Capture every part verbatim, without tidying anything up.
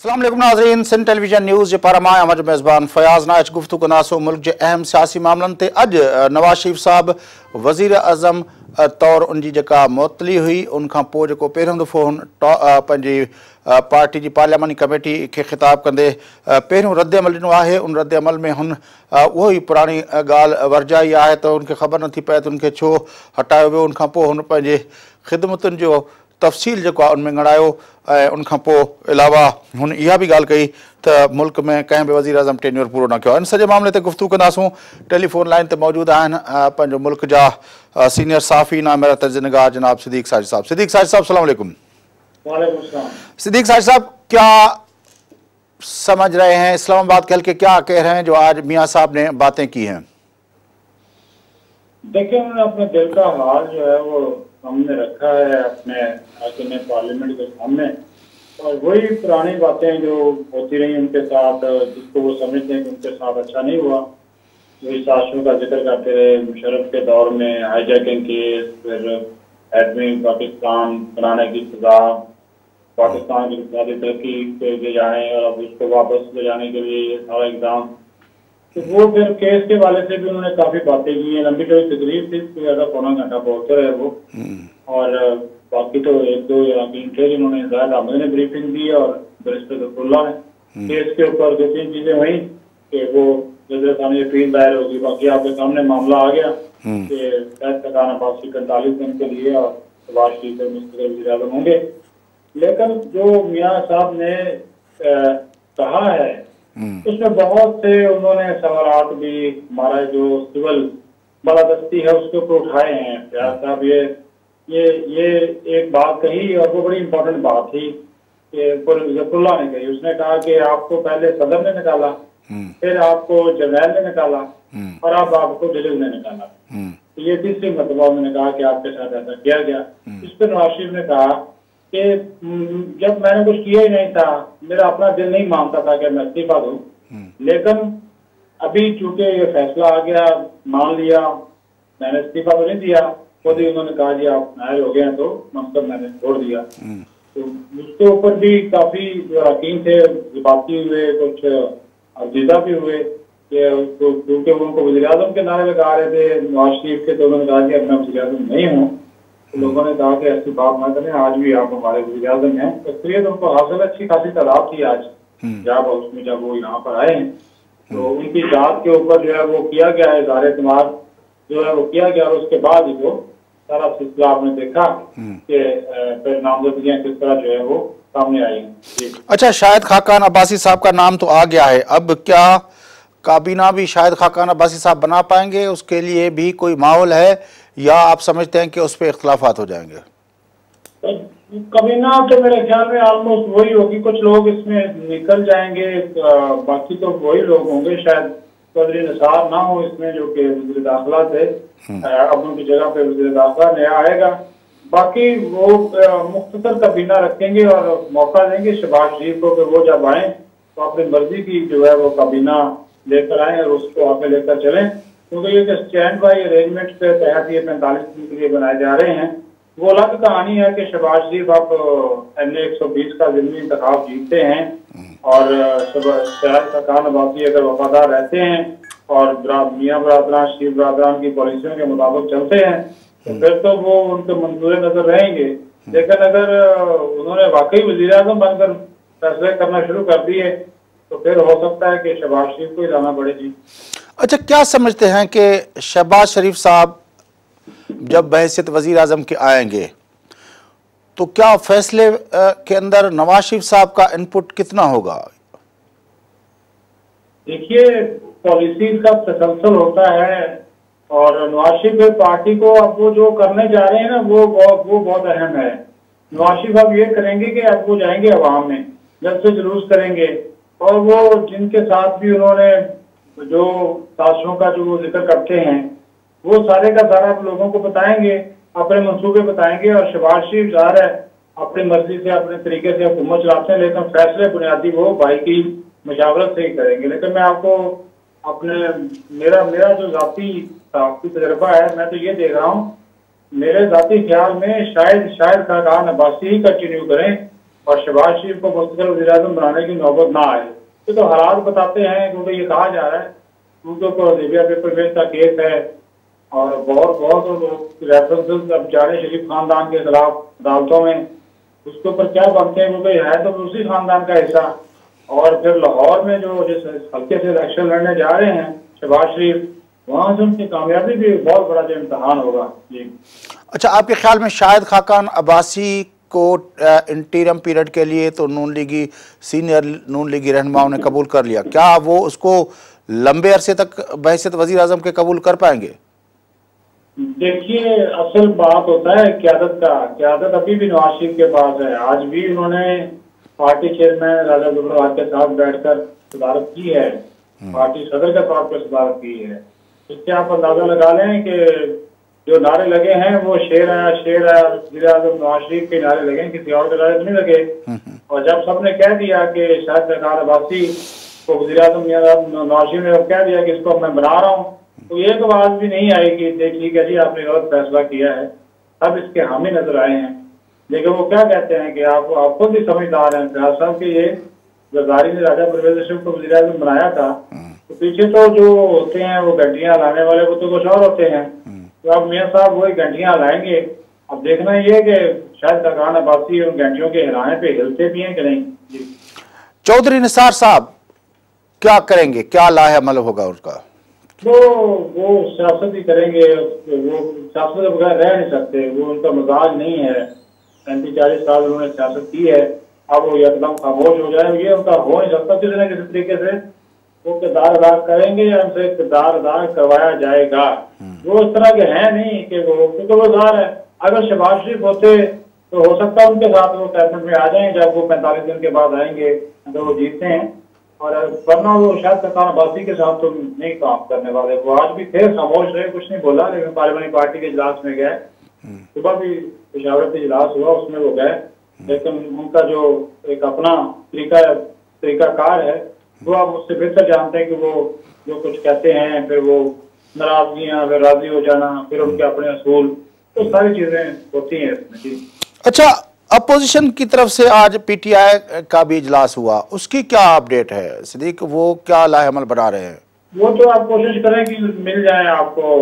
अस्सलाम वालेकुम नाज़रीन, सिंध टेलीविजन न्यूज़ जे पारां मां हमारे मेज़बान फयाज़ नाइच गुफ्तगू कंदासूं मुल्क के अहम सियासी मामलन ते। अज नवाज शरीफ साहब वज़ीर आज़म तौर उनकी जेका मुअत्तली हुई उन खां पोइ जेको पहिरियों दफ़ो हुन पंहिंजी पार्टी की पार्लियामानी कमेटी के खिताब कंदे पहिरियों रद्द अमल ॾिनो आहे। उन रद्द अमल में हुन उहो ई पुरानी ॻाल्हि वरजाई आहे त उनखे ख़बर नथी पए त उनखे छो हटायो वियो। उन खां पोइ हुन पंहिंजे ख़िदमतुनि जो तफ़सील जेको आहे उनमें ॻणायो ऐं उन खां पोइ अलावा हुन इहा बि ॻाल्हि कई त मुल्क में कंहिं बि वज़ीर आज़म टेन्योर पूरो न कयो। इन सॼे मामले ते गुफ़्तगू कंदासूं। टेलीफोन लाइन ते मौजूद आहिनि पंहिंजो मुल्क जा सीनियर साफ़ी नामेरा तर्जुनिगार जनाब सिद्दीक साजिद साहब। सिद्दीक साजिद साहब अस्सलाम वालेकुम। सिद्दीक साजिद साहब, क्या समझ रहे हैं, इस्लामाबाद के हल्के क्या कह रहे हैं जो आज मियाँ साहब ने बातें की हैं? देखिए, उन्होंने अपने दिल का हाल जो है वो सामने रखा है अपने अपने पार्लियामेंट के सामने, और वही पुरानी बातें जो होती रही उनके साथ, जिसको वो समझते हैं कि उनके साथ अच्छा नहीं हुआ, वही साजिशों का जिक्र करते रहे। मुशर्रफ के दौर में हाईजैकिंग केस, फिर एडमी पाकिस्तान बनाने की सजा, पाकिस्तान की इक़्तिसादी तरक्की पे ले जाने और अब उसको वापस ले जाने के लिए ये सारा इक़दाम, तो वो फिर केस के वाले से भी उन्होंने काफी बातें की हैं। लंबी चौड़ी तकरीर थी, इससे ज्यादा पौना घंटा बोलते रहे वो, और बाकी तो एक दो या तीन थे जिन्होंने जाहिद अहमद ने ब्रीफिंग दी और बैरिस्टर जफरुल्लाह ने केस के ऊपर दो तीन चीजें हुई कि वो जजर थाने अपील दायर होगी। बाकी आपके सामने मामला आ गया कि शायद सकान अब्बासी पैंतालीस दिन के लिए और नवाज शरीफ मुस्तकिल वज़ीर आज़म होंगे। लेकिन जो मियाँ साहब ने कहा है उसमें बहुत से उन्होंने सवालात भी हमारा जो सिविल बालादस्ती है उसके ऊपर उठाए हैं। फयाज साहब ये ये ये एक बात कही और वो बड़ी इम्पोर्टेंट बात थी कि जफरुल्लाह ने कही। उसने कहा कि आपको पहले सदर ने निकाला, फिर आपको जर्नैल ने निकाला और अब आपको जजेज ने निकाला। तो ये तीसरी मरतबा उन्होंने कहा कि आपके साथ ऐसा किया गया। इस पर नवाज शरीफ ने कहा कि जब मैंने कुछ किया ही नहीं था, मेरा अपना दिल नहीं मानता था कि मैं इस्तीफा दूं, लेकिन अभी चूंकि ये फैसला आ गया, मान लिया, मैंने इस्तीफा तो नहीं दिया। खुद ही उन्होंने कहा जी आप नायल हो गए हैं तो मतलब मैंने छोड़ दिया। तो उसके ऊपर भी काफी जो अरकान थे बाती हुए, कुछ अजीजा भी हुए क्योंकि वो उनको वज़ीर आज़म के नारे लगा रहे थे नवाज शरीफ के, तो उन्होंने कहा कि अब मैं वज़ीर आज़म नहीं हूँ। तो लोगों ने कहा कि ऐसी बात ना करें, आज भी आप हमारे वज़ीर आज़म हैं। अक्सरियत उनको हासिल अच्छी खासी तादाद थी आज जब उसमें जब वो यहाँ पर आए हैं, तो उनकी जात के ऊपर जो है वो किया गया है, इज़हार एतमाद जो है वो किया गया। और उसके बाद ही वो सारा सिलसिला आपने देखा कि फिर नामजदगियां किस तरह जो है वो सामने आई। अच्छा, शायद खाकान अब्बासी साहब का नाम तो आ गया है, अब क्या काबीना भी शायद खाकान अब्बासी साहब बना पाएंगे? उसके लिए भी कोई माहौल है या आप समझते हैं कि उस पर इख्तलाफात हो जाएंगे? काबीना तो मेरे ख्याल में ऑलमोस्ट वही होगी, कुछ लोग इसमें निकल जाएंगे, बाकी तो वही लोग होंगे। शायद चौधरी निसार ना हो इसमें जो कि वज़ीर दाखिला थे, अब उनकी जगह पे वज़ीर दाखिला नया आएगा। बाकी वो मुख्तसर काबीना रखेंगे और मौका देंगे शहबाज शरीफ को कि वो जब आए तो अपनी मर्जी की जो है वो काबीना लेकर आए और उसको आगे लेकर चलें, क्योंकि ये स्टैंड बाई अरेंजमेंट के तहत ये पैंतालीस दिन के लिए बनाए जा रहे हैं। वो अलग कहानी है कि शहबाज शरीफ आप एन ए एक सौ बीस का ज़िमनी इंतखाब जीतते हैं और सकान अब्बासी अगर वफादार रहते हैं और मियाँ बरादरान शरीफ बरादरान की पॉलिसियों के मुताबिक चलते हैं तो फिर तो वो उनके मंजूर नजर रहेंगे। लेकिन अगर उन्होंने वाकई वज़ीर आज़म बनकर फैसले करना शुरू कर दिए तो फिर हो सकता है कि शहबाज शरीफ को ही जाना पड़े। जी अच्छा, क्या समझते हैं कि शहबाज शरीफ साहब जब बहैसियत वज़ीर आज़म के आएंगे तो क्या फैसले के अंदर नवाज शरीफ साहब का इनपुट कितना होगा? देखिए, पॉलिसी का तसलसल होता है और नवाज शरीफ पार्टी को अब वो जो करने जा रहे हैं ना वो वो बहुत अहम है। नवाज शरीफ अब ये करेंगे कि अब वो जाएंगे अवाम में, जब से जुलूस करेंगे और वो जिनके साथ भी उन्होंने जो साजिशों का जो वो जिक्र करते हैं वो सारे का सारा लोगों को बताएंगे, अपने मंसूबे बताएंगे। और शहबाज शरीफ ज़ाहिर है अपनी मर्जी से अपने तरीके से हुकूमत चलाते हैं, लेकिन फैसले बुनियादी वो भाई की मशावरत से ही करेंगे। लेकिन मैं आपको अपने मेरा मेरा जो जाती तजर्बा है, मैं तो ये देख रहा हूँ, मेरे जाती ख्याल में शायद शायद खाकान अब्बासी ही कंटिन्यू करें اور شہباز شریف کو مستقل وزیر اعظم بنانے کی نوبت نہ آئے. یہ تو حالات بتاتے ہیں, کیونکہ یہ کہا جا رہا ہے کیونکہ کو لیبیا پیپر ویز کا کیس ہے اور بہت بہت ریفرنسز اب جا رہے شریف خاندان کے خلاف عدالتوں میں. اس کے اوپر کیا بنتے ہیں کیونکہ ہے تو اسی خاندان کا حصہ. اور پھر لاہور میں جو جس حلقے سے الیکشن لڑنے جا رہے ہیں شہباز شریف, وہاں سے ان کی کامیابی بھی بہت بڑا جو امتحان ہوگا. جی اچھا, آپ کے خیال میں شاہد خاقان عباسی کو انٹیرم پیریڈ کے لیے تو نون لیگی سینئر نون لیگی رہنماؤں نے قبول کر لیا, کیا وہ اس کو لمبے عرصے تک بحیثیت وزیر اعظم کے قبول کر پائیں گے؟ دیکھیے, اصل بات ہوتا ہے قیادت کا. قیادت ابھی بھی نواز شریف کے پاس ہے. آج بھی انہوں نے پارٹی چیئرمین راجہ گبروال کے ساتھ بیٹھ کر صدارت کی ہے, پارٹی صدر کے طور پر صدارت کی ہے. اس سے آپ اندازہ لگا لیں کہ جو نعرے لگے ہیں وہ شیر ہے شیر ہے وزیر اعظم نواز شریف کے نعرے لگے, کسی اور کے نعرے نہیں لگے. اور جب سب نے کہہ دیا کہ شاہد خاقان عباسی کو وزیر اعظم نواز شریف نے کہہ دیا کہ اس کو میں بنا رہا ہوں, تو ایک آواز بھی نہیں آئی کہ دیکھیے کہ جی آپ نے غلط فیصلہ کیا ہے. سب اس کے حامی نظر آئے ہیں. لیکن وہ کیا کہتے ہیں کہ آپ آپ خود بھی سمجھدار ہیں فیاض صاحب کہ یہ زرداری نے راجہ پرویز اشرف کو وزیر اعظم بنایا تھا, تو پیچھے تو جو ہوتے ہیں وہ گھنٹیاں لانے والے وہ تو کچھ اور ہوتے ہیں. تو اب میاں صاحب وہی گھنٹیاں لائیں گے. اب دیکھنا یہ کہ شاید خاقان عباسی ان گھنٹیوں کے ہلانے پہ ہلتے بھی ہیں کہ نہیں. چودھری نثار صاحب کیا کریں گے, کیا لاہ عمل ہوگا ان کا؟ وہ وہ سیاست ہی کریں گے. وہ سیاست کے بغیر رہ نہیں سکتے, وہ ان کا مزاج نہیں ہے. پینتیس چالیس سال انہوں نے سیاست کی ہے, اب وہ یکدم خاموش ہو جائیں, یہ ان کا ہو نہیں سکتا. کسی نہ کسی طریقے سے وہ کردار ادا کریں گے یا ان سے کردار ادا کروایا جائے گا. وہ اس طرح کے ہیں نہیں کہ وہ, کیونکہ وہ ظاہر ہے اگر شہباز شریف ہوتے تو ہو سکتا ہے ان کے ساتھ وہ کیبنٹ میں آ جائیں جب وہ پینتالیس دن کے بعد آئیں گے اگر وہ جیتتے ہیں. اور ورنہ وہ شاید خاقان عباسی کے ساتھ تو نہیں کام کرنے والے. وہ آج بھی تھے خاموش رہے, کچھ نہیں بولا, لیکن پارلیمانی پارٹی کے اجلاس میں گئے. صبح بھی مشاورتی اجلاس ہوا, اس میں وہ گئے, لیکن ان کا جو ایک اپنا طریقہ طریقہ کار ہے وہ آپ مجھ سے بہتر جانتے ہیں کہ وہ جو کچھ کہتے ہیں پھر وہ ناراضگیاں, پھر راضی ہو جانا, پھر ان کے اپنے اصول, تو ساری چیزیں ہوتی ہیں اس میں. اچھا, اپوزیشن کی طرف سے آج پی ٹی آئی کا بھی اجلاس ہوا, اس کی کیا اپڈیٹ ہے صدیق, وہ کیا لاہ عمل بنا رہے ہیں؟ وہ تو آپ کوشش کریں کہ مل جائیں آپ کو,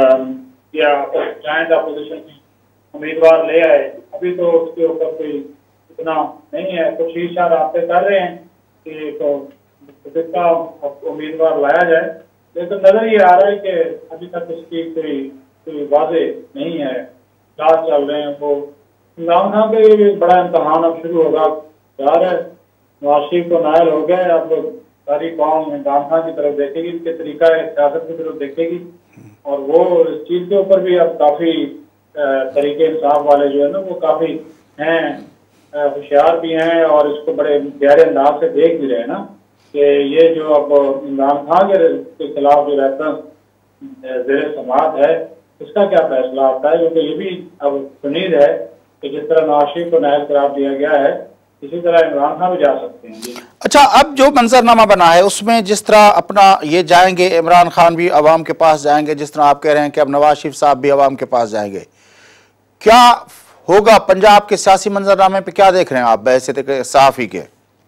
یا جائیں اپوزیشن کی امیدوار لے آئے. ابھی تو اس کے اوپر کوئی اتنا نہیں ہے, کچھ ہی شاید رابطے کر رہے ہیں کہ صدیق کا امیدوار لایا جائے, لیکن نظر یہ آ رہا ہے کہ ابھی تک اس کی کوئی کوئی واضح نہیں ہے. کلاس چل رہے ہیں وہ. عمران خان کا یہ بھی بڑا امتحان اب شروع ہوگا. یار ہے نواز شریف کو نائل ہو گئے, اب ساری قوم عمران خان کی طرف دیکھے گی, اس کے طریقہ سیاست کی طرف دیکھے گی, اور وہ اس چیز کے اوپر بھی اب کافی طریقے انصاف والے جو ہے نا وہ کافی ہیں, ہوشیار بھی ہیں, اور اس کو بڑے گہرے انداز سے دیکھ بھی رہے ہیں نا کہ یہ جو اب عمران خان کے خلاف جو ریفرنس زیر سماعت ہے اس کا کیا فیصلہ آتا ہے, کیونکہ یہ بھی اب امید ہے کہ جس طرح نواز شریف کو نائب قرار دیا گیا ہے اسی طرح عمران خان بھی جا سکتے ہیں. اچھا, اب جو منظرنامہ بنا ہے اس میں جس طرح اپنا یہ جائیں گے, عمران خان بھی عوام کے پاس جائیں گے, جس طرح آپ کہہ رہے ہیں کہ اب نواز شریف صاحب بھی عوام کے پاس جائیں گے, کیا ہوگا پنجاب کے سیاسی منظرنامے پہ, کیا دیکھ رہے ہیں آپ بحیثیت صحافی کے؟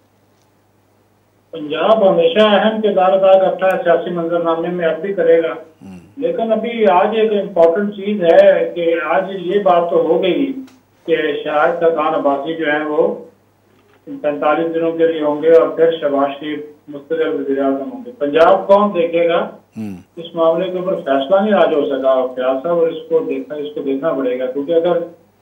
پنجاب ہمیشہ اہم کردار ادا کرتا ہے سیاسی منظرنامے میں, اب بھی کرے گا. لیکن ابھی آج ایک امپورٹنٹ چیز ہے کہ آج یہ بات تو ہو گئی کہ شاہد خاقان عباسی جو ہیں وہ پینتالیس دنوں کے لیے ہوں گے اور پھر شہباز شریف مستقل وزیر اعظم ہوں گے. پنجاب کون دیکھے گا اس معاملے کے اوپر فیصلہ نہیں آج ہو سکا فیاض صاحب, اور اس کو دیکھنا اس کو دیکھنا پڑے گا, کیونکہ اگر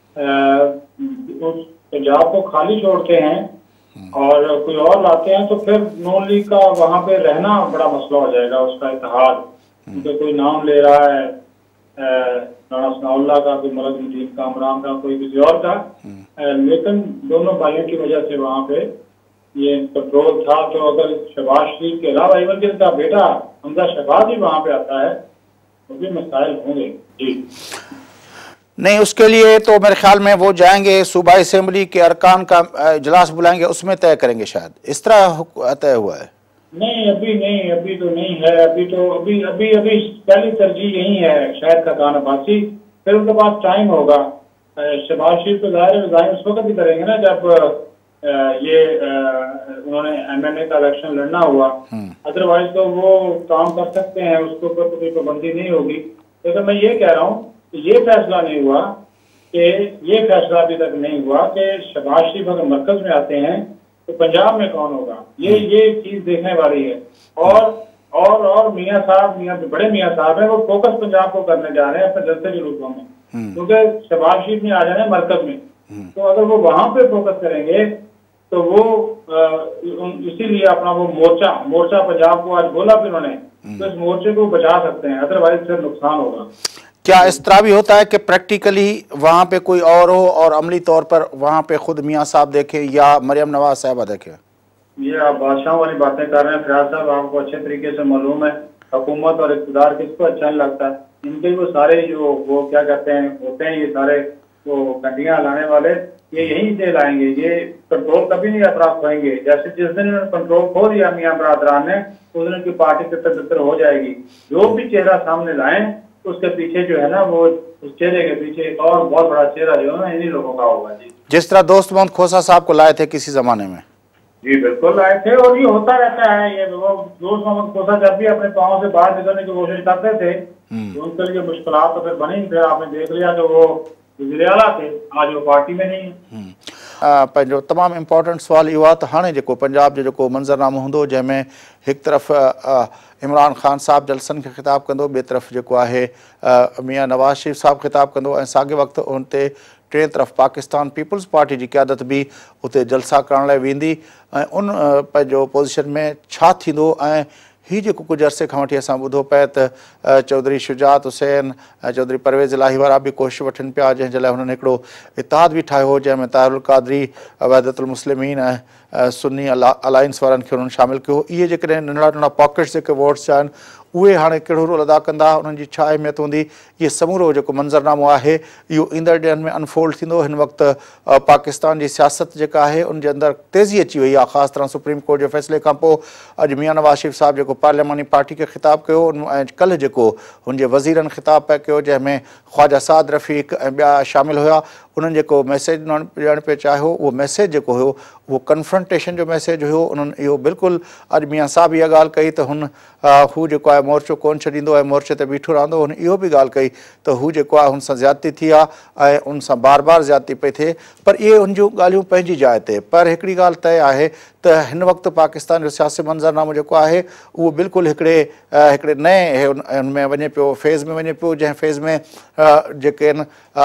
پنجاب کو خالی چھوڑتے ہیں اور کوئی اور لاتے ہیں تو پھر نون لیگ کا وہاں پہ رہنا بڑا مسئلہ ہو جائے گا, اس کا اتحاد. کیونکہ کوئی نام لے رہا ہے رانا ثناء اللہ کا, کوئی ملک مجید کا, عمران کا, کوئی کسی اور کا, لیکن دونوں بھائیوں کی وجہ سے وہاں پہ یہ کنٹرول تھا. تو اگر شہباز شریف کے علاوہ ایون کہ کا بیٹا حمزہ شہباز بھی وہاں پہ آتا ہے تو بھی مسائل ہوں گے. جی نہیں, اس کے لیے تو میرے خیال میں وہ جائیں گے صوبائی اسمبلی کے ارکان کا اجلاس بلائیں گے, اس میں طے کریں گے شاید, اس طرح طے ہوا ہے. نہیں ابھی نہیں, ابھی تو نہیں ہے. ابھی تو ابھی ابھی ابھی پہلی ترجیح یہی ہے شاہد خاقان عباسی, پھر ان کے پاس ٹائم ہوگا. شہباز شریف تو ظاہر ہے اس وقت بھی کریں گے نا جب ये उन्होंने एमएनए का इलेक्शन लड़ना हुआ, अदरवाइज तो वो काम कर सकते हैं, उसके ऊपर तो कोई पाबंदी नहीं होगी। लेकिन तो मैं ये कह रहा हूँ कि ये फैसला नहीं हुआ कि ये फैसला अभी तक नहीं हुआ कि शहबाज शरीफ अगर मरकज में आते हैं तो पंजाब में कौन होगा, ये ये चीज देखने वाली है। और और और मियाँ साहब, मियाँ बड़े मियाँ साहब हैं, वो फोकस पंजाब को करने जा रहे हैं अपने जलसे जुलूसों में, क्योंकि शहबाज शरीफ ने आ जाना है मरकज में, तो अगर वो वहां पे फोकस करेंगे तो वो इसीलिए अपना वो मोर्चा मोर्चा पंजाब को आज बोला भी उन्होंने, तो इस मोर्चे को बचा सकते हैं, अदरवाइज फिर नुकसान होगा। क्या इस तरह भी होता है कि प्रैक्टिकली वहाँ पे कोई और हो और अमली तौर पर वहाँ पे खुद मियाँ साहब देखें या मरियम नवाज साहबा देखें? ये आप बादशाह वाली बातें कर रहे हैं फयाज साहब, आपको अच्छे तरीके से मालूम है हुकूमत और इक़्तिदार किसको अच्छा नहीं लगता। इनके वो सारे जो वो क्या कहते हैं होते हैं, ये सारे वो गड्डियाँ लाने वाले, ये यहीं से लाएंगे, ये कंट्रोल कभी नहीं प्राप्त होंगे। जैसे जिस दिन इन्होंने कंट्रोल खो दिया मियाँ बरादरान ने, उस दिन की पार्टी तितर तितर हो जाएगी। जो भी चेहरा सामने लाएं उसके पीछे जो है ना, वो उस चेहरे के पीछे एक और बहुत बड़ा चेहरा जो है ना इन्हीं लोगों का होगा जी। जिस तरह दोस्त मोहम्मद खोसा साहब को लाए थे किसी जमाने में। जी बिल्कुल लाए थे, और ये होता रहता है। ये वो दोस्त मोहम्मद खोसा जब भी अपने पाँव से बाहर निकलने की कोशिश करते थे तो उनके लिए मुश्किलात तो फिर बनी। फिर आपने देख लिया कि वो वज़ीर आला थे, आज वो पार्टी में नहीं है। पंहिंजो तमामु इम्पोर्टेंट सवाल इहो आहे त हाणे जेको पंजाब जो जेको मंज़रनामो हूंदो जंहिंमें हिकु तरफ़ इमरान ख़ान साहब जलसनि खे ख़िताबु कंदो, ॿिए तरफ़ जेको आहे मियां नवाज़ शरीफ़ साहब ख़िताबु कंदो, ऐं साॻे वक़्तु उन ते टे तरफ़ पाकिस्तान पीपल्स पार्टी जी क़यादत बि उते जलसा करण लाइ वेंदी, ऐं उन पंहिंजो पोज़ीशन में छा थींदो। ऐं हीअ जेको कुझु अरसे खां वठी असां ॿुधो पिए त चौधरी शुजात हुसैन ऐं चौधरी परवेज़ इलाही वारा बि कोशिशि वठनि पिया, जंहिंजे लाइ हुननि हिकिड़ो इतिहाद बि ठाहियो हो जंहिंमें ताहिरुल क़ादरी, वहदतुल मुस्लिमीन ऐं सुन्नी अला अलायंस वारनि खे हुननि शामिलु कयो। इहे जेकॾहिं नंढड़ा नंढड़ा पॉकेट्स जेके वोट्स आहिनि उहे हाणे कहिड़ो रोल अदा कंदा, उन्हनि जी छा अहमियत हूंदी, इहो समूरो जेको मंज़रनामो आहे इहो ईंदड़ ॾींहंनि में अनफोल्ड थींदो। हिन वक़्तु पाकिस्तान जी सियासत जेका आहे उन जे अंदरि तेज़ी अची वई आहे, ख़ासि तरह सुप्रीम कोर्ट जे फ़ैसिले खां पोइ। अॼु मियां नवाज़ शरीफ़ साहब जेको पार्लियामानी पार्टी खे ख़िताबु कयो, ऐं कल्ह जेको हुनजे वज़ीरनि ख़िताबु पिया कयो जंहिंमें ख्वाजा साद रफ़ीक ऐं ॿिया शामिलु हुआ, उन्हनि जेको मैसेज ॾियणु पियो चाहियो, उहो मैसेज जेको हुयो उहो कन्फ्रंटेशन जो मैसेज हुयो। उन्हनि इहो बिल्कुलु अॼु मियां साहब इहा ॻाल्हि कई त हुन हू जेको आहे मोर्चो कोन छॾींदो ऐं मोर्चे ते बीठो रहंदो। हुन इहो बि ॻाल्हि कई त हू जेको आहे हुन सां ज़्यादती थी आहे ऐं उन सां बार बार ज़्यादती पई थिए, पर इहे उन जूं ॻाल्हियूं पंहिंजी जाइ ते। पर हिकिड़ी ॻाल्हि तय आहे त हिन वक़्तु पाकिस्तान जो सियासी मंज़रनामो जेको आहे उहो बिल्कुलु हिकिड़े हिकिड़े नए हुन में वञे पियो, फेज़ में वञे पियो, जंहिं फेज़ में जेके आहिनि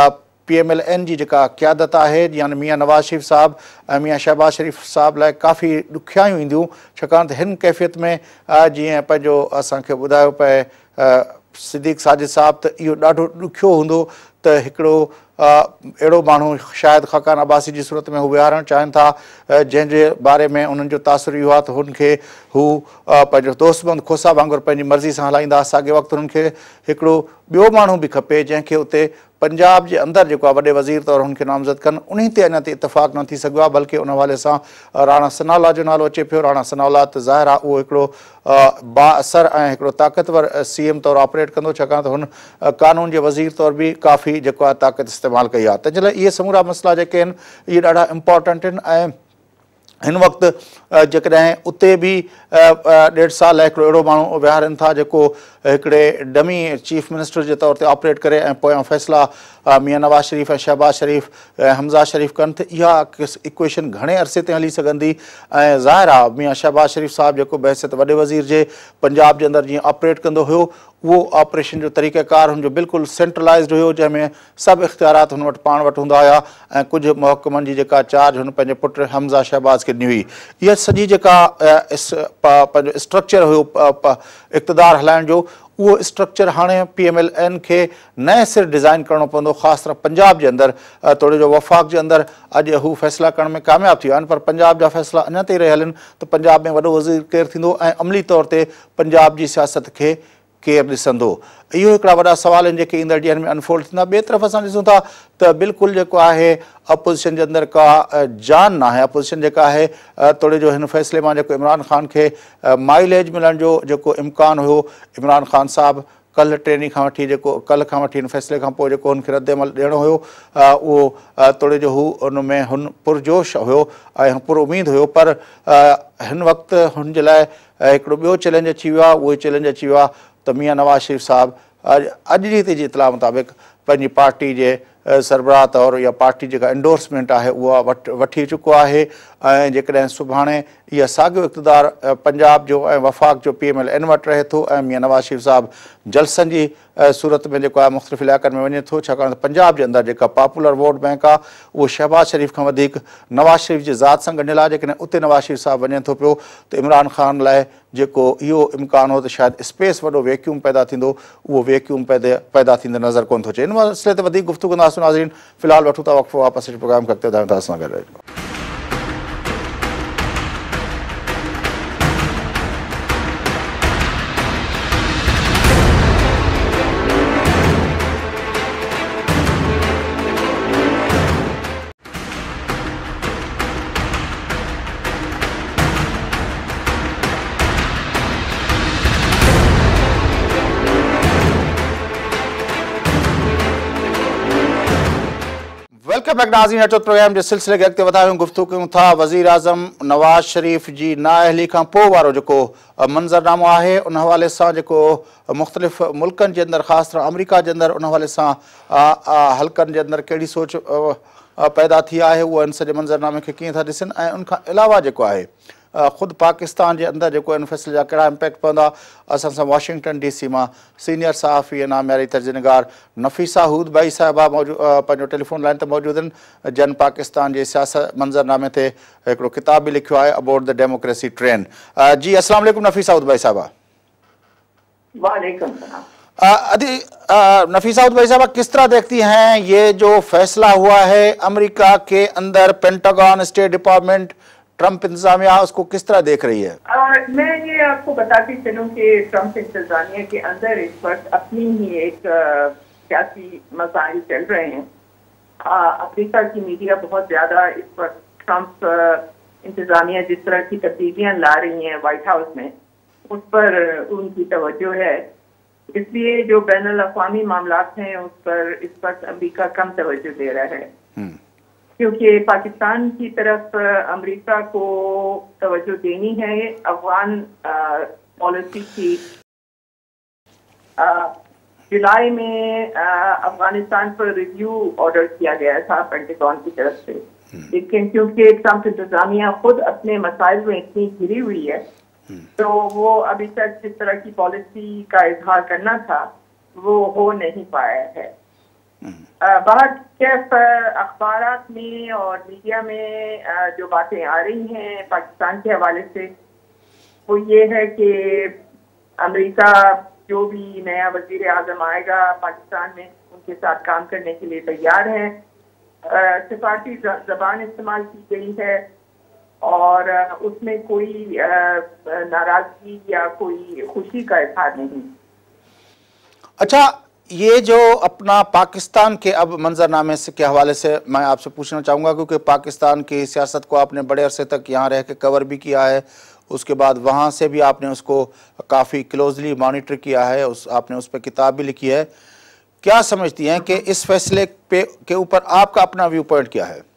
पी एम एल एन जी जेका क़यादत आहे, यानी मियां नवाज़ शरीफ़ साहब ऐं मियां शहबाज शरीफ़ साहब लाइ काफ़ी ॾुखियायूं ईंदियूं, छाकाणि त हिन कैफ़ियत में जीअं पंहिंजो असांखे ॿुधायो पिए सिद्दीक़ साजिद साहब त इहो ॾाढो ॾुखियो हूंदो त हिकिड़ो अहिड़ो माण्हू शायदि ख़ाकान अब्बासी जी सूरत में हू विहारणु चाहिनि था, जंहिंजे बारे में उन्हनि जो तासुरु इहो आहे त हुनखे हू पंहिंजो दोस्तमंद खोसा वांगुरु पंहिंजी मर्ज़ी सां हलाईंदा। साॻे वक़्तु हुननि खे हिकिड़ो ॿियो माण्हू बि खपे जंहिंखे उते पंजाब जे अंदरि जेको आहे वॾे वज़ीर तौरु हुनखे नामज़द कनि। उन ते अञा ताईं इतफ़ाक़ न थी सघियो आहे, बल्कि उन हवाले सां राणा सनाउल्लाह जो नालो अचे पियो। राणा सनाउल्लाह त ज़ाहिर आहे उहो हिकिड़ो बाअसर ऐं हिकिड़ो ताक़तवर सी एम तौरु ऑपरेट कंदो, छाकाणि त हुन कानून जे वज़ीर तौरु बि काफ़ी जेको आहे ताक़त इस्तेमालु कई आहे। तंहिंजे लाइ इहे समूरा मसइला जेके आहिनि इहे ॾाढा इम्पॉर्टेंट आहिनि। ऐं हिन वक़्तु जेकॾहिं उते बि ॾेढ साल लाइ हिकिड़ो अहिड़ो माण्हू विहारनि था जेको हिकिड़े डमी चीफ मिनिस्टर जे तौर ते ऑपरेट करे ऐं पोयां फ़ैसिला मियां नवाज़ शरीफ़ ऐं शहबाज शरीफ़ ऐं हमज़ा शरीफ़ कनि, त इहा इक्वेशन घणे अरसे ते हली सघंदी। ऐं ज़ाहिर आहे मियां शहबाज शरीफ़ साहब जेको बहसियत वॾे वज़ीर जे पंजाब जे अंदरि जीअं ऑपरेट कंदो हुयो, उहो ऑपरेशन जो तरीक़ेकार हुनजो बिल्कुलु सेंट्रलाइज़्ड हुयो, जंहिंमें सभु इख़्तियारात हुन वटि पाण वटि हूंदा हुआ ऐं कुझु महकमनि जी जेका चार्ज हुन पंहिंजे पुटु हमज़ा शहबाज खे ॾिनी हुई। इहा सॼी जेका पंहिंजो स्ट्रक्चर हुयो इक़्तिदार हलाइण जो, उहो स्ट्रक्चर हाणे पी एम एल एन खे नए सिर डिज़ाइन करणो पवंदो, ख़ासि तरह पंजाब जे अंदरि। थोरे जो वफ़ाक़ जे अंदरि अॼु हू फ़ैसिला करण में कामयाबु थी विया आहिनि, पर पंजाब जा फ़ैसिला अञा ताईं रहियल आहिनि त पंजाब में वॾो वज़ीर केरु थींदो ऐं अमली तौर ते पंजाब जी सियासत खे केरु ॾिसंदो। इहो हिकिड़ा वॾा सवाल आहिनि जेके ईंदड़ ॾींहंनि में अनफोल्ड थींदा। ॿिए तरफ़ असां ॾिसूं था त बिल्कुलु जेको आहे अपोज़िशन जे अंदरि का जान न आहे। अपोज़िशन जेका आहे तोड़े जो हिन फ़ैसिले मां जेको इमरान ख़ान खे माइलेज मिलण जो जेको इम्कानु हुयो, इमरान ख़ान साहब कल्ह टेनी खां वठी जेको कल्ह खां वठी हिन फ़ैसिले खां पोइ जेको हुनखे रद्द अमल ॾियणो हुयो उहो तोड़े जो हू उन में हुन पुरजोश हुयो ऐं पुर उमेद हुयो, पर हिन वक़्तु हुन जे लाइ हिकिड़ो ॿियो चैलेंज अची वियो आहे। उहो चैलेंज अची वियो आहे त मियां नवाज़ शरीफ़ साहिबु अॼु अॼु जी ताईं जी इतलाह मुताबिक़ पंहिंजी पार्टी जे सरबराह तौरु या पार्टी जेका इंडोर्समेंट आहे उहा वठ वठी चुको आहे ऐं जेकॾहिं सुभाणे इहा साॻियो इक़्तिदार पंजाब जो ऐं वफ़ाक़ जो पी एम एल एन वटि रहे थो ऐं मियां नवाज़ शरीफ़ साहिबु जलसनि जी सूरत में जेको आहे मुख़्तलिफ़ इलाइक़नि में वञे थो, छाकाणि त पंजाब जे अंदरि जेका पॉपुलर वोट बैंक आहे उहो शहबाज़ शरीफ़ खां वधीक नवाज़ शरीफ़ जे ज़ात सां ॻंढियल आहे। जेकॾहिं उते नवाज़ शरीफ़ साहिबु वञे थो पियो त इमरान ख़ान लाइ जेको इहो इम्कान हो त शायदि स्पेस वॾो वैक्यूम पैदा थींदो, उहो वैक्यूम पैदा पैदा थींदो नज़र कोन थो अचे। इन मसइले ते वधीक गुफ़्तगू कंदासीं नाज़रीन। फ़िलहाल वठूं था वक़्फ़ो, वापसि प्रोग्राम करते वधायूं था असां गॾु। वेलकम बैक नाज़रीन। अचो प्रोग्राम जे सिलसिले खे अॻिते वधायूं, गुफ़्तगू कयूं था वज़ीर आज़म नवाज़ शरीफ़ जी नाअहली खां पोइ वारो जेको मंज़रनामो आहे उन हवाले सां जेको मुख़्तलिफ़ मुल्कनि जे अंदरि ख़ासि तरह अमरीका जे अंदरि उन हवाले सां हल्कनि जे अंदरि कहिड़ी सोच पैदा थी आहे, उहा इन सॼे मंज़रनामे खे कीअं था ॾिसनि ऐं उनखां अलावा जेको आहे ख़ुदि पाकिस्तान जे अंदरि जेको इन फ़ैसिले जा कहिड़ा इम्पैक्ट पवंदा। असां सां वाशिंगटन डी सी मां सीनियर सहाफ़ी ऐं नाम्यारी तर्जुमेगार नफ़ीसा हूद भाई साहिबा मौजूदु पंहिंजो टेलीफोन लाइन ते मौजूदु आहिनि, जन पाकिस्तान जे सियासत मंज़रनामे ते हिकिड़ो किताब बि लिखियो आहे अबाउट द डेमोक्रेसी ट्रेंड। जी अस्सलाम वालेकुम नफ़ीसा हूद भाई साहिबा। वालेकुम सलाम। अदी नफ़ीसा हूद भाई साहबा, किस तरह देखती हैं ये जो फैसला हुआ है अमेरिका के अंदर, पेंटागन, स्टेट डिपार्टमेंट, ट्रंप इंतजामिया उसको किस तरह देख रही है? आ, मैं ये आपको बताती चलूं कि ट्रंप इंतजामिया के अंदर इस वक्त अपनी ही एक सियासी मसाइल चल रहे हैं। अमेरिका की मीडिया बहुत ज्यादा इस वक्त ट्रंप इंतजामिया जिस तरह की तब्दीलियां ला रही हैं व्हाइट हाउस में उस पर उनकी तवज्जो है, इसलिए जो बैनुल अक़वामी मामलात हैं उस पर इस वक्त अमेरिका कम तवज्जो दे रहा है, क्योंकि पाकिस्तान की तरफ अमेरिका को तवज्जो देनी है। अफगान पॉलिसी की जुलाई में अफगानिस्तान पर रिव्यू ऑर्डर किया गया था पेंटागन की तरफ से, लेकिन क्योंकि ट्रंप इंतजामिया खुद अपने मसाइल में इतनी घिरी हुई है तो वो अभी तक जिस तरह की पॉलिसी का इजहार करना था वो हो नहीं पाया है। बाहर कैफ अखबारात में और मीडिया में जो बातें आ रही हैं पाकिस्तान के हवाले से वो ये है कि अमेरिका जो भी नया वजीर आजम आएगा पाकिस्तान में उनके साथ काम करने के लिए तैयार है। सिफारती जबान इस्तेमाल की गई है और उसमें कोई नाराजगी या कोई खुशी का इजहार नहीं। अच्छा, ये जो अपना पाकिस्तान के अब मंजरनामे से के हवाले से मैं आपसे पूछना चाहूँगा, क्योंकि पाकिस्तान की सियासत को आपने बड़े अरसे तक यहाँ रह के कवर भी किया है, उसके बाद वहाँ से भी आपने उसको काफ़ी क्लोजली मॉनिटर किया है, उस आपने उस पर किताब भी लिखी है। क्या समझती हैं कि इस फैसले पे के ऊपर आपका अपना व्यू पॉइंट क्या है?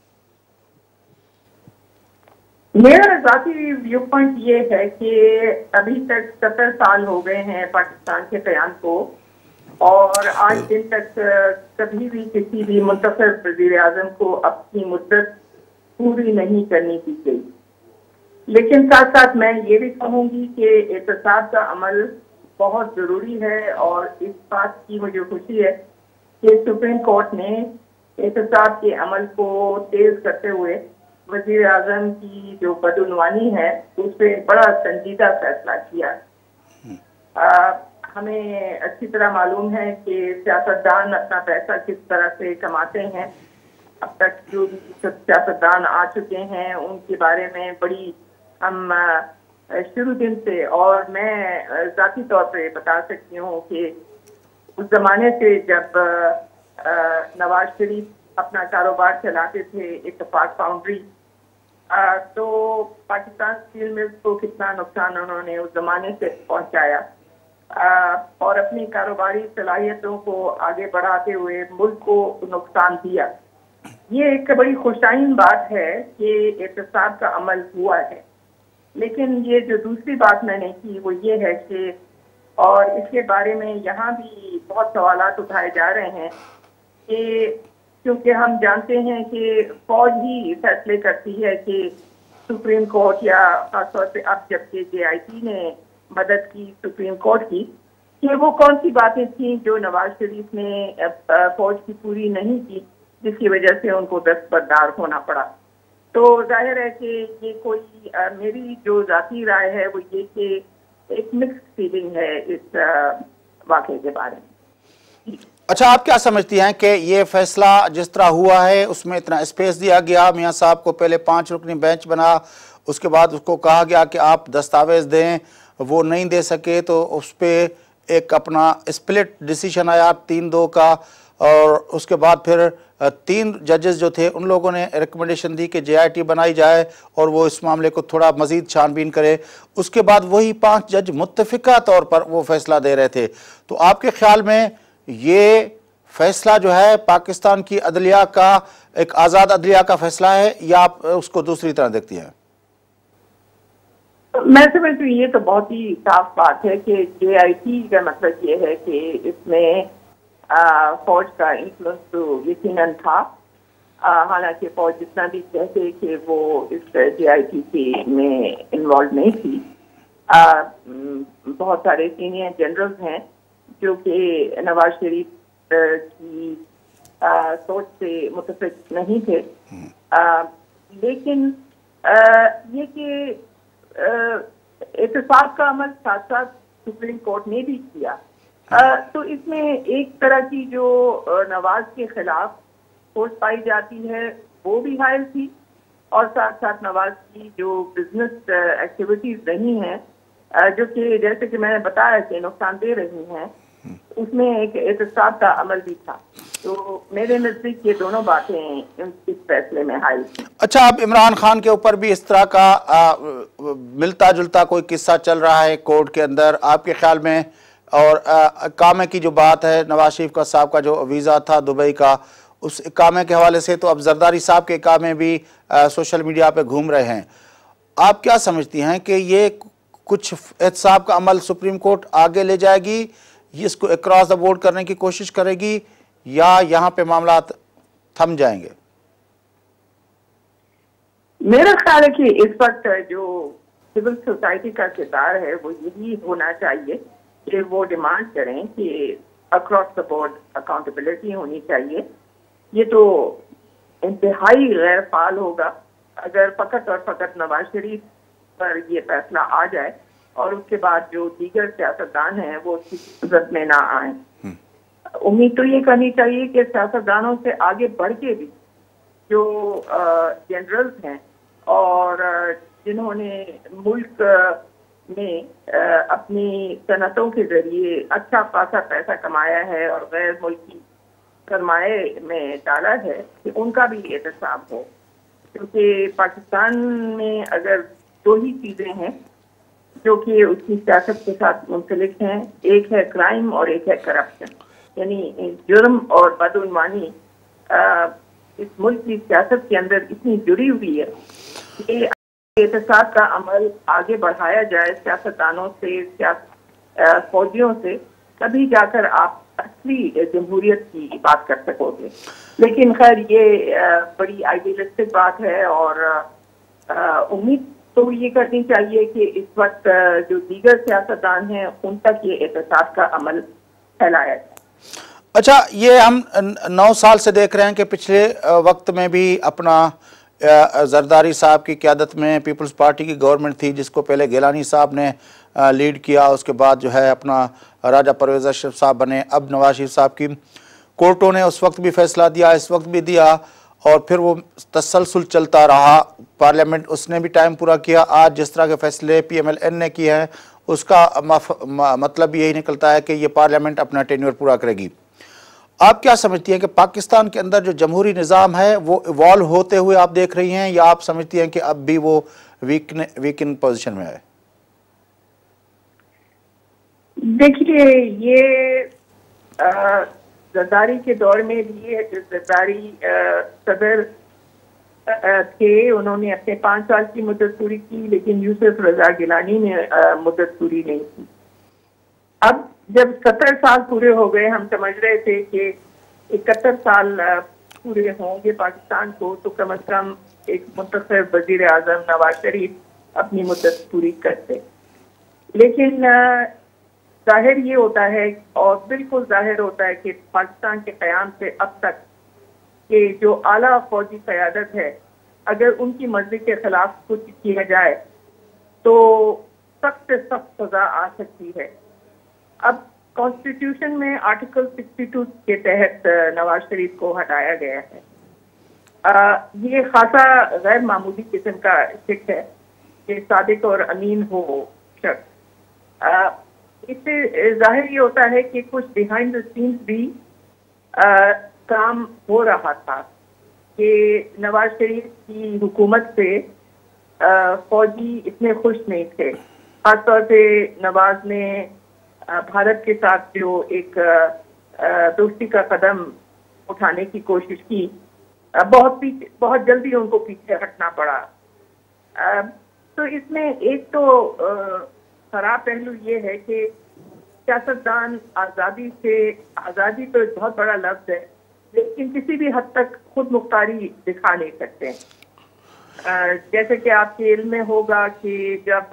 मेरा ज़ाती व्यू पॉइंट ये है कि अभी तक सत्तर साल हो गए हैं पाकिस्तान के क़याम को और आज दिन तक कभी भी किसी भी मुंतखब वज़ीर आज़म को अपनी मुद्दत पूरी नहीं करनी दी गई। लेकिन साथ साथ मैं ये भी कहूँगी कि एहतसाब का अमल बहुत ज़रूरी है और इस बात की मुझे खुशी है कि सुप्रीम कोर्ट ने एहतसाब के अमल को तेज़ करते हुए वज़ीर आज़म की जो बदउनवानी है उस पर बड़ा संजीदा फैसला किया। आ, हमें अच्छी तरह मालूम है कि सियासतदान अपना पैसा किस तरह से कमाते हैं। अब तक जो सियासतदान आ चुके हैं उनके बारे में बड़ी हम शुरू दिन से, और मैं ज़ाती तौर पे बता सकती हूँ कि उस ज़माने से जब नवाज शरीफ अपना कारोबार चलाते थे इत्तेफाक फाउंड्री, तो पाकिस्तान स्टील मिल्स को कितना नुकसान उन्होंने उस ज़माने से पहुँचाया। اور اپنی کاروباری صلاحیتوں کو آگے بڑھاتے ہوئے ملک کو نقصان دیا. یہ ایک بڑی خوشائن بات ہے کہ احتساب کا عمل ہوا ہے. لیکن یہ جو دوسری بات میں نے کی وہ یہ ہے کہ اور اس کے بارے میں یہاں بھی بہت سوالات اٹھائے جا رہے ہیں کہ کیونکہ ہم جانتے ہیں کہ فوج ہی فیصلے کرتی ہے کہ سپریم کورٹ یا خاص طور پہ اب جبکہ جے آئی ٹی نے مدد کی سپریم کورٹ کی کہ وہ کون سی باتیں تھیں جو نواز شریف نے فوج کی پوری نہیں کی جس کی وجہ سے ان کو دستبردار ہونا پڑا. تو ظاہر ہے کہ یہ کوئی میری جو ذاتی رائے ہے وہ یہ کہ ایک مکس فیلنگ ہے اس واقعے کے بارے میں. اچھا آپ کیا سمجھتی ہیں کہ یہ فیصلہ جس طرح ہوا ہے اس میں اتنا اسپیس دیا گیا؟ میاں صاحب کو پہلے پانچ رکنی بینچ بنا, اس کے بعد اس کو کہا گیا کہ آپ دستاویز دیں, وہ نہیں دے سکے تو اس پہ ایک اپنا اسپلٹ ڈیسیشن آیا تین دو کا, اور اس کے بعد پھر تین ججز جو تھے ان لوگوں نے ریکمنڈیشن دی کہ جے آئی ٹی بنائی جائے اور وہ اس معاملے کو تھوڑا مزید چھان بین کرے. اس کے بعد وہی پانچ جج متفقہ طور پر وہ فیصلہ دے رہے تھے. تو آپ کے خیال میں یہ فیصلہ جو ہے پاکستان کی عدلیہ کا ایک آزاد عدلیہ کا فیصلہ ہے یا آپ اس کو دوسری طرح دیکھتی ہیں؟ میں سمجھتی ہوں یہ تو بہت ہی صاف بات ہے کہ جے آئی ٹی کا مطلب یہ ہے کہ اس میں فوج کا انفلوئنس تو یقیناً تھا, حالانکہ فوج جتنا بھی کہتے کہ وہ اس جے آئی ٹی کے میں انوالو نہیں تھی. بہت سارے سینئر جنرلز ہیں جو کہ نواز شریف کی سوچ سے متفق نہیں تھے, لیکن یہ کہ احتساب کا عمل ساتھ ساتھ سپریم کورٹ نے بھی کیا, تو اس میں ایک طرح کی جو نواز کے خلاف سوچ پائی جاتی ہے وہ بھی حائل تھی, اور ساتھ ساتھ نواز کی جو بزنس ایکٹیویٹیز رہی ہیں جو کہ جیسے کہ میں نے بتایا کہ نقصان دہ رہی ہیں, اس میں ایک احتساب کا عمل بھی تھا. تو میرے نزدیک یہ دونوں باتیں اس فیصلے میں حائل تھیں. اچھا, اب عمران خان کے اوپر بھی اس طرح کا ملتا جلتا کوئی قصہ چل رہا ہے کورٹ کے اندر, آپ کے خیال میں؟ اور اقامے کی جو بات ہے, نواز شریف کا صاحب کا جو ویزا تھا دبئی کا, اس اقامے کے حوالے سے تو اب زرداری صاحب کے اقامے بھی سوشل میڈیا پہ گھوم رہے ہیں. آپ کیا سمجھتی ہیں کہ یہ کچھ احتساب کا عمل سپریم کورٹ آگے لے جائے گی, اس کو اکراس دا بورڈ کرنے کی کوشش کرے گی, یا یہاں پہ معاملات تھم جائیں گے؟ میرا خیال ہے کہ اس وقت جو سول سوسائٹی کا کردار ہے وہ یہی ہونا چاہیے کہ وہ ڈیمانڈ کریں کہ اکراس دا بورڈ اکاؤنٹیبلٹی ہونی چاہیے. یہ تو انتہائی غیر فعال ہوگا اگر فقط اور فقط نواز شریف پر یہ فیصلہ آ جائے اور اس کے بعد جو دیگر سیاستدان ہیں وہ اس کی صورت میں نہ آئیں. امید تو یہ کرنی چاہیے کہ سیاستدانوں سے آگے بڑھ کے بھی جو جنرلز ہیں اور جنہوں نے ملک میں اپنی صنعتوں کے ذریعے اچھا خاصا پیسہ کمایا ہے اور غیر ملکی سرمایے میں ڈالا ہے, کہ ان کا بھی احتساب ہو. کیونکہ پاکستان میں اگر دو ہی چیزیں ہیں جو کہ اس کی سیاست کے ساتھ منسلک ہیں, ایک ہے کرائم اور ایک ہے کرپشن, یعنی جرم اور بدعنوانی اس ملک کی سیاست کے اندر اتنی جڑی ہوئی ہے کہ احتساب کا عمل آگے بڑھایا جائے سیاستدانوں سے, فوجیوں سے, تبھی جا کر آپ اصلی جمہوریت کی بات کر سکو گے. لیکن خیر یہ بڑی آئیڈیلسٹک بات ہے, اور امید تو یہ کرنی چاہیے کہ اس وقت جو دیگر سیاستدان ہیں ان تک یہ احتساب کا عمل پھیلایا جائے. اچھا, یہ ہم نو سال سے دیکھ رہے ہیں کہ پچھلے وقت میں بھی اپنا زرداری صاحب کی قیادت میں پیپلز پارٹی کی گورنمنٹ تھی جس کو پہلے گیلانی صاحب نے لیڈ کیا, اس کے بعد جو ہے اپنا راجہ پرویز اشرف صاحب بنے, اب نواز شریف صاحب کی. کورٹوں نے اس وقت بھی فیصلہ دیا, اس وقت بھی دیا, اور پھر وہ تسلسل چلتا رہا. پارلیمنٹ اس نے بھی ٹائم پورا کیا. آج جس طرح کے فیصلے پی ایم ایل این نے کیے ہیں اس کا مطلب یہی نکلتا ہے کہ یہ پارلیمنٹ اپنا ٹینیور پورا کرے گی. آپ کیا سمجھتی ہیں کہ پاکستان کے اندر جو جمہوری نظام ہے وہ ایوالو ہوتے ہوئے آپ دیکھ رہی ہیں, یا آپ سمجھتی ہیں کہ اب بھی وہ ویکن ویکن پوزیشن میں ہے؟ देखिए, ये जरदारी के दौर में भी जो जरदारी सदर थे, उन्होंने अपने पाँच साल की मुद्दत पूरी की, लेकिन यूसुफ रजा गिलानी ने मुद्दत पूरी नहीं की। अब जब सत्तर साल पूरे हो गए, हम समझ रहे थे कि इकहत्तर साल पूरे होंगे पाकिस्तान को, तो कम अज कम एक मुंतखब वजीर आजम नवाज शरीफ अपनी मुद्दत पूरी करते। लेकिन जाहिर ये होता है और बिल्कुल जाहिर होता है कि पाकिस्तान के क़याम से अब तक कि जो आला फौजी क़यादत है, अगर उनकी मर्जी के खिलाफ कुछ किया जाए तो सख्त से सख्त सजा आ सकती है। अब कॉन्स्टिट्यूशन में आर्टिकल बासठ के तहत नवाज शरीफ को हटाया गया है। आ, ये खासा गैर मामूली किस्म का शिक है कि सादिक और अमीन हो शख्स। इससे जाहिर ये होता है कि कुछ बिहाइंड द सीन्स भी आ, काम हो रहा था कि नवाज शरीफ की हुकूमत से आ, फौजी इतने खुश नहीं थे। खासतौर पे नवाज ने आ, भारत के साथ जो एक आ, दोस्ती का कदम उठाने की कोशिश की, आ, बहुत पीछे बहुत जल्दी उनको पीछे हटना पड़ा। आ, तो इसमें एक तो आ, खराब पहलू ये है कि सियासतदान आज़ादी से, आज़ादी तो एक बहुत बड़ा लफ्ज है, लेकिन किसी भी हद तक खुद मुख्तारी दिखा नहीं सकते। जैसे कि आपके इल्म में होगा कि जब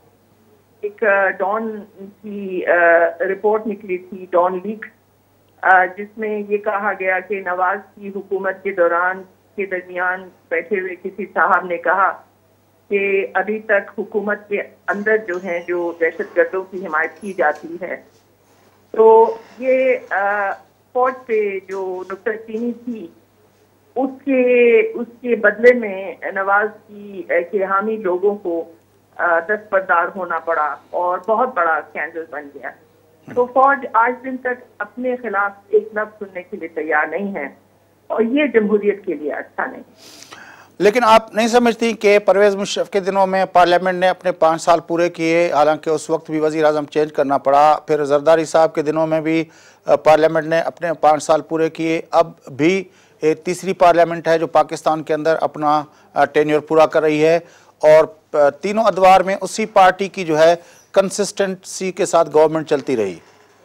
एक डॉन की रिपोर्ट निकली थी, डॉन लीक, जिसमें ये कहा गया कि नवाज की हुकूमत के दौरान के दरमियान बैठे हुए किसी साहब ने कहा कि अभी तक हुकूमत के अंदर जो है जो दहशतगर्दों की हिमायत की जाती है। तो ये आ, फौज पे जो नुक्ताचीनी थी, उसके उसके बदले में नवाज की के हामी लोगों को दस्तबरदार होना पड़ा और बहुत बड़ा स्कैंडल बन गया। तो फौज आज दिन तक अपने खिलाफ एक लफ्ज सुनने के लिए तैयार नहीं है और ये जमहूरियत के लिए अच्छा नहीं। लेकिन आप नहीं समझती कि परवेज़ मुशर्रफ के दिनों में पार्लियामेंट ने अपने पाँच साल पूरे किए, हालांकि उस वक्त भी वज़ीर आज़म चेंज करना पड़ा, फिर जरदारी साहब के दिनों में भी पार्लियामेंट ने अपने पाँच साल पूरे किए, अब भी एक तीसरी पार्लियामेंट है जो पाकिस्तान के अंदर अपना टेन्योर पूरा कर रही है और तीनों अदवार में उसी पार्टी की जो है कंसिस्टेंसी के साथ गवर्नमेंट चलती रही।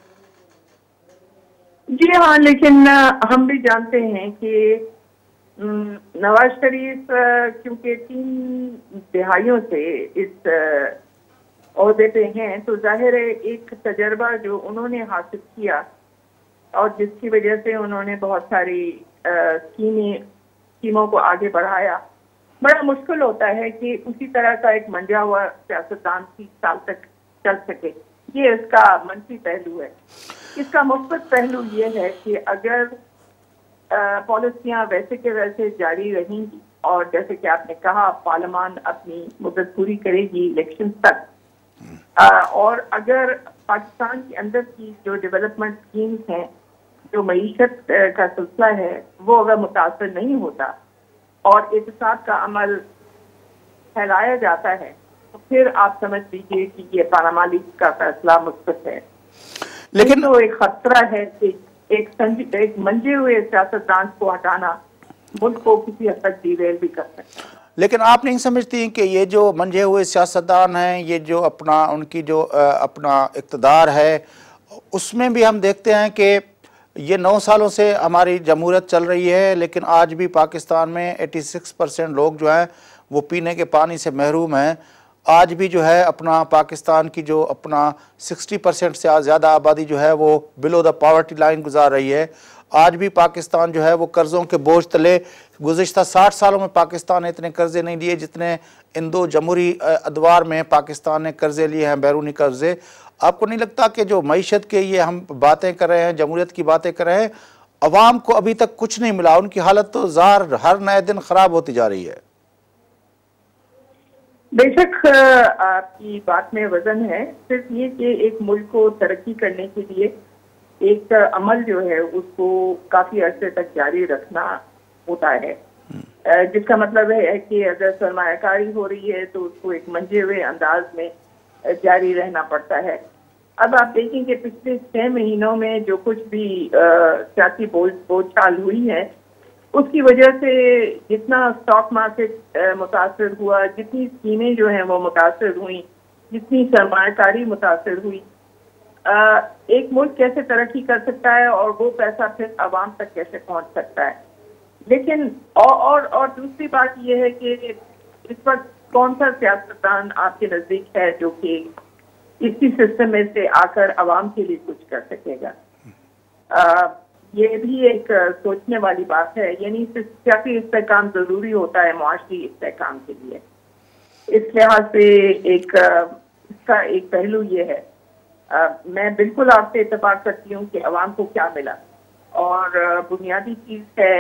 जी हाँ, लेकिन हम भी जानते हैं कि नवाज शरीफ क्योंकि तीन दिहाइयों से इस ओहदे पे हैं, तो जाहिर है एक तजर्बा जो उन्होंने हासिल किया और जिसकी वजह से उन्होंने बहुत सारी स्कीमें स्कीमों को आगे बढ़ाया। बड़ा मुश्किल होता है कि उसी तरह का एक मंजा हुआ सियासतदान तीस साल तक चल सके। ये इसका मंफी पहलू है। इसका मुस्बत पहलू ये है कि अगर पॉलिसियां वैसे के वैसे जारी रहेंगी और जैसे कि आपने कहा पार्लियामान अपनी मुद्दत पूरी करेगी इलेक्शन तक, आ, और अगर पाकिस्तान के अंदर की जो डेवलपमेंट स्कीम्स हैं, जो मईशत का सिलसिला है, वो अगर मुतासर नहीं होता और एहतसाब का अमल फैलाया जाता है, तो फिर आप समझ लीजिए कि ये पार्लियामान लीग का फैसला मुस्बत है। लेकिन तो एक खतरा है कि एक संजी एक मंजे हुए सियासतदान को हटाना मुल्क को किसी हद तक डिरेल भी कर सकता है। लेकिन आप नहीं समझती कि ये जो मंजे हुए सियासतदान हैं, ये जो अपना उनकी जो अपना इक़्तिदार है, उसमें भी हम देखते हैं कि ये नौ सालों से हमारी जमहूरियत चल रही है, लेकिन आज भी पाकिस्तान में छियासी परसेंट लोग जो हैं वो पीने के पानी से महरूम हैं। आज भी जो है अपना पाकिस्तान की जो अपना साठ परसेंट से ज़्यादा आबादी जो है वो बिलो द पॉवर्टी लाइन गुजार रही है। आज भी पाकिस्तान जो है वो कर्ज़ों के बोझ तले, गुज़िश्ता साठ सालों में पाकिस्तान ने इतने कर्ज़े नहीं लिए जितने इन दो जमहूरी अदवार में पाकिस्तान ने कर्ज़े लिए हैं, बैरूनी कर्ज़े। आपको नहीं लगता कि जो मईशत के ये हम बातें कर रहे हैं, जमहूरियत की बातें कर रहे हैं, अवाम को अभी तक कुछ नहीं मिला? उनकी हालत तो ज़ाहिर हर नए दिन ख़राब होती जा रही है। बेशक आपकी बात में वजन है, सिर्फ ये कि एक मुल्क को तरक्की करने के लिए एक अमल जो है उसको काफी अरसे तक जारी रखना होता है, जिसका मतलब है कि अगर सरमायाकारी हो रही है तो उसको एक मंजे हुए अंदाज में जारी रहना पड़ता है। अब आप देखें कि पिछले छह महीनों में जो कुछ भी सियासी बोलचाल हुई है, उसकी वजह से जितना स्टॉक मार्केट मुतासर हुआ, जितनी स्कीमें जो हैं वो मुतासर हुई, जितनी सरमायाकारी मुतासर हुई, आ, एक मुल्क कैसे तरक्की कर सकता है और वो पैसा फिर आवाम तक कैसे पहुंच सकता है। लेकिन और और, और दूसरी बात यह है कि इस वक्त कौन सा सियासतदान आपके नजदीक है जो कि इसी सिस्टम में से आकर आवाम के लिए कुछ कर सकेगा। आ, ये भी एक सोचने वाली बात है। यानी सियासी इस्तेहकाम जरूरी होता है मुआशी इस्तेहकाम के लिए। इस लिहाज से एक इसका एक पहलू ये है, आ, मैं बिल्कुल आपसे इत्तेफाक करती हूँ कि अवाम को क्या मिला, और बुनियादी चीज है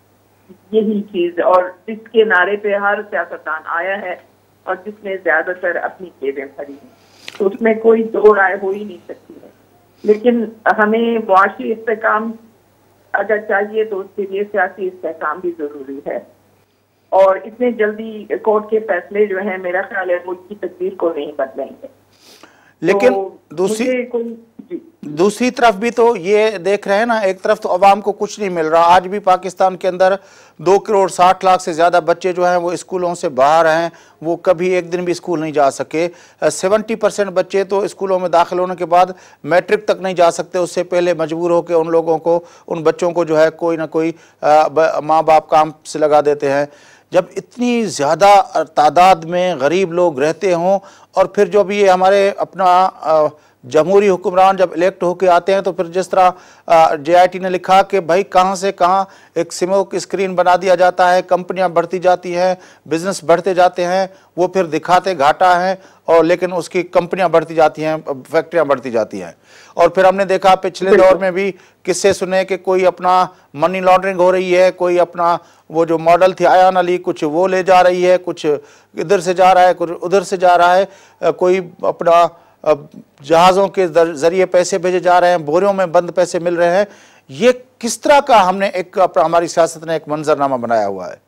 यही चीज, और जिसके नारे पे हर सियासतदान आया है और जिसने ज्यादातर अपनी जेबें भरी हैं, तो उसमें कोई दो राय हो ही नहीं सकती है। लेकिन हमें मुआशी इस्तेहकाम अगर चाहिए तो उसके लिए सियासी इस्तेहकाम भी जरूरी है, और इतने जल्दी कोर्ट के फैसले जो हैं मेरा ख्याल है मुल्क की तकदीर को नहीं बदलेंगे। लेकिन तो दूसरी दूसरी तरफ भी तो ये देख रहे हैं ना, एक तरफ तो अवाम को कुछ नहीं मिल रहा। आज भी पाकिस्तान के अंदर दो करोड़ साठ लाख से ज़्यादा बच्चे जो हैं वो स्कूलों से बाहर हैं, वो कभी एक दिन भी स्कूल नहीं जा सके। सेवेंटी परसेंट बच्चे तो स्कूलों में दाखिल होने के बाद मैट्रिक तक नहीं जा सकते, उससे पहले मजबूर होकर उन लोगों को, उन बच्चों को जो है कोई ना कोई माँ बाप काम से लगा देते हैं। जब इतनी ज़्यादा तादाद में गरीब लोग रहते हों, और फिर जो भी ये हमारे अपना जमहूरी हुक्मरान जब इलेक्ट होके आते हैं, तो फिर जिस तरह जे आई टी ने लिखा कि भाई कहाँ से कहाँ एक स्मोक स्क्रीन बना दिया जाता है, कंपनियां बढ़ती जाती हैं, बिजनेस बढ़ते जाते हैं, वो फिर दिखाते घाटा है, और लेकिन उसकी कंपनियां बढ़ती जाती हैं, फैक्ट्रियां बढ़ती जाती हैं। और फिर हमने देखा पिछले दौर में भी किस्से सुने कि कोई अपना मनी लॉन्ड्रिंग हो रही है, कोई अपना वो जो मॉडल थी आयान अली, कुछ वो ले जा रही है, कुछ इधर से जा रहा है, कुछ उधर से जा रहा है, कोई अपना जहाज़ों के जरिए पैसे भेजे जा रहे हैं, बोरियों में बंद पैसे मिल रहे हैं। ये किस तरह का हमने एक हमारी सियासत ने एक मंजरनामा बनाया हुआ है?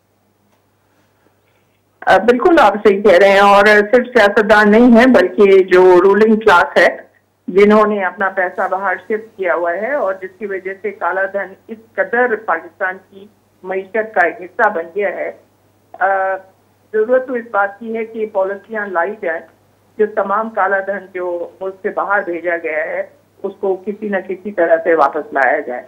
बिल्कुल आप सही कह रहे हैं, और सिर्फ सियासतदान नहीं है बल्कि जो रूलिंग क्लास है जिन्होंने अपना पैसा बाहर शिफ्ट किया हुआ है, और जिसकी वजह से काला धन इस कदर पाकिस्तान की मईशत का एक हिस्सा बन गया है। जरूरत तो इस बात की है कि पॉलिसियां लाई जाए जो तमाम काला धन जो मुल्क से बाहर भेजा गया है उसको किसी न किसी तरह से वापस लाया जाए।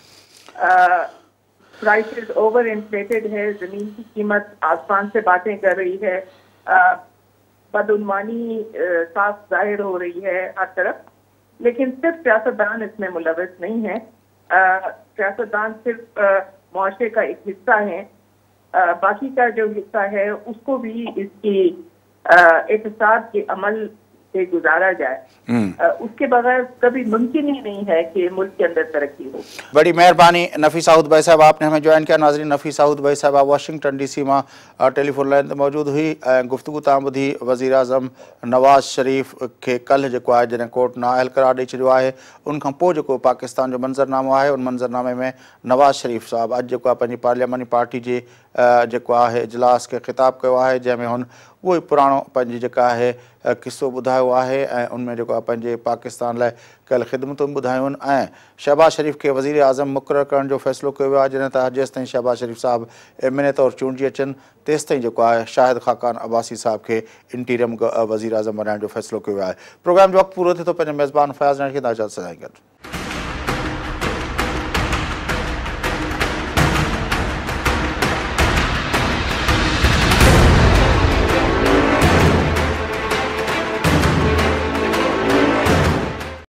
प्राइसेस ओवर इन्फ्लेटेड है, जमीन की कीमत आसमान से बातें कर रही है, बदउनवानी साफ जाहिर हो रही है हर तरफ। लेकिन सिर्फ सियासतदान इसमें मुलविस नहीं है, सियासतदान सिर्फ मुआशरे का एक हिस्सा है, बाकी का जो हिस्सा है उसको भी इसकी एहतसाब के अमल से गुजारा जाए। उसके बगैर कभी मुमकिन ही नहीं है कि मुल्क के अंदर तरक्की हो। बड़ी मेहरबानी नफी साउद भाई साहब, आपने हमें ज्वाइन किया। नाजरीन, नफी साउद भाई साहब वाशिंगटन डी सी में टेलीफोन लाइन मौजूद हुई। गुफ्तगू तां ॿुधी वज़ीर आज़म नवाज़ शरीफ के कल जो है जैसे कोर्ट नाअहल करार ॾेई छॾियो आहे, उनखां पोइ जेको पाकिस्तान जो मंज़रनामो आहे, उन मंज़रनामे में नवाज़ शरीफ साहब अॼु जेको आहे पंहिंजी पार्लियामानी पार्टी जे जेको आहे इजलास खे ख़िताब कयो आहे, जंहिंमें हुन उहो ई पुराणो पंहिंजी जेका आहे किस्सो ॿुधायो आहे, ऐं उनमें जेको आहे पंहिंजे पाकिस्तान लाइ कयल ख़िदमतूं ॿुधायूं ऐं शहबाज शरीफ़ खे वज़ीर आज़म मुक़ररु करण जो फ़ैसिलो कयो वियो आहे, जॾहिं त जेसि ताईं शहबाज शरीफ़ साहब एम एन ए तौरु चूंडिजी अचनि तेसि ताईं जेको आहे शाहिद ख़ाकान अब्बासी साहब खे इंटीरियम वज़ीर आज़म बणाइण जो फ़ैसिलो कयो वियो आहे। प्रोग्राम जो वक़्तु पूरो थिए थो। पंहिंजे मेज़बान फ़याज़ नाइच खे इजाज़त सां गॾु।